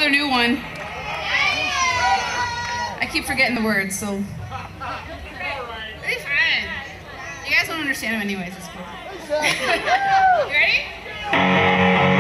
another new one. I keep forgetting the words, so. It'll be fun. You guys won't understand them anyways, it's cool. You ready?